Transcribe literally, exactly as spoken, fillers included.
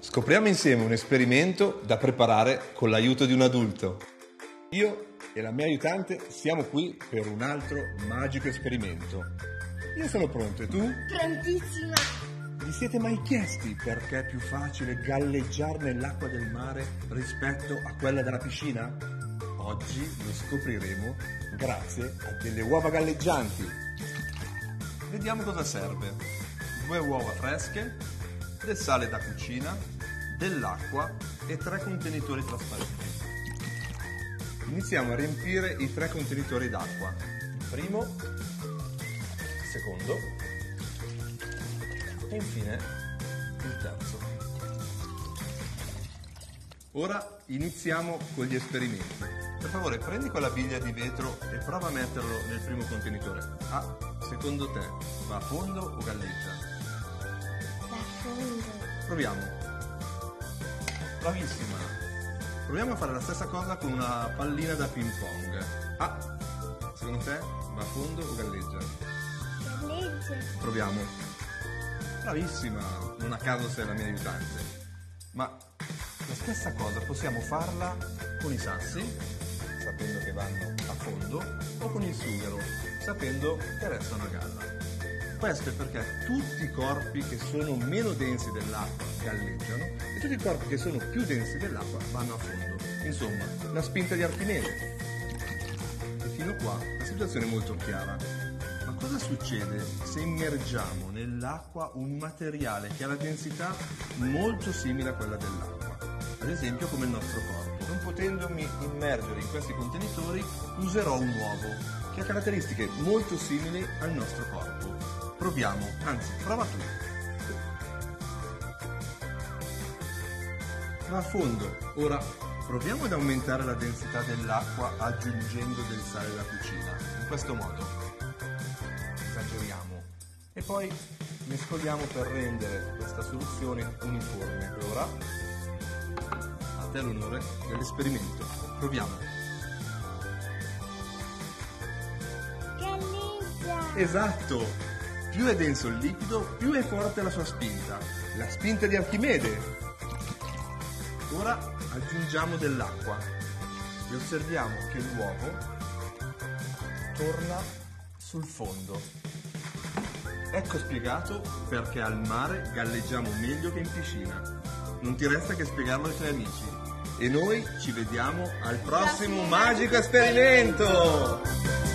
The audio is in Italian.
Scopriamo insieme un esperimento da preparare con l'aiuto di un adulto. Io e la mia aiutante siamo qui per un altro magico esperimento. Io sono pronto, e tu? Prontissima! Vi siete mai chiesti perché è più facile galleggiare nell'acqua del mare rispetto a quella della piscina? Oggi lo scopriremo grazie a delle uova galleggianti. Vediamo cosa serve. Due uova fresche, del sale da cucina, dell'acqua e tre contenitori trasparenti. Iniziamo a riempire i tre contenitori d'acqua. Il primo, il secondo e infine il terzo. Ora iniziamo con gli esperimenti. Per favore, prendi quella biglia di vetro e prova a metterlo nel primo contenitore. Ah, secondo te va a fondo o galleggia? Da fondo. Proviamo. Bravissima. Proviamo a fare la stessa cosa con una pallina da ping pong. Ah, secondo te va a fondo o galleggia? Galleggia. Proviamo. Bravissima. Non a caso sei la mia aiutante. Ma la stessa cosa possiamo farla con i sassi, sapendo che vanno a fondo, o con il sughero, sapendo che restano a galla. Questo è perché tutti i corpi che sono meno densi dell'acqua galleggiano e tutti i corpi che sono più densi dell'acqua vanno a fondo. Insomma, la spinta di Archimede. E fino qua la situazione è molto chiara. Ma cosa succede se immergiamo nell'acqua un materiale che ha la densità molto simile a quella dell'acqua? Ad esempio come il nostro corpo. Non potendomi immergere in questi contenitori, userò un uovo che ha caratteristiche molto simili al nostro corpo. Proviamo, anzi, prova tu. Va a fondo. Ora proviamo ad aumentare la densità dell'acqua aggiungendo del sale da cucina. In questo modo. Esageriamo. E poi mescoliamo per rendere questa soluzione uniforme. E ora, a te l'onore dell'esperimento. Proviamo. Galleggia. Esatto! Più è denso il liquido, più è forte la sua spinta. La spinta di Archimede. Ora aggiungiamo dell'acqua e osserviamo che l'uovo torna sul fondo. Ecco spiegato perché al mare galleggiamo meglio che in piscina. Non ti resta che spiegarlo ai tuoi amici. E noi ci vediamo al prossimo magico esperimento!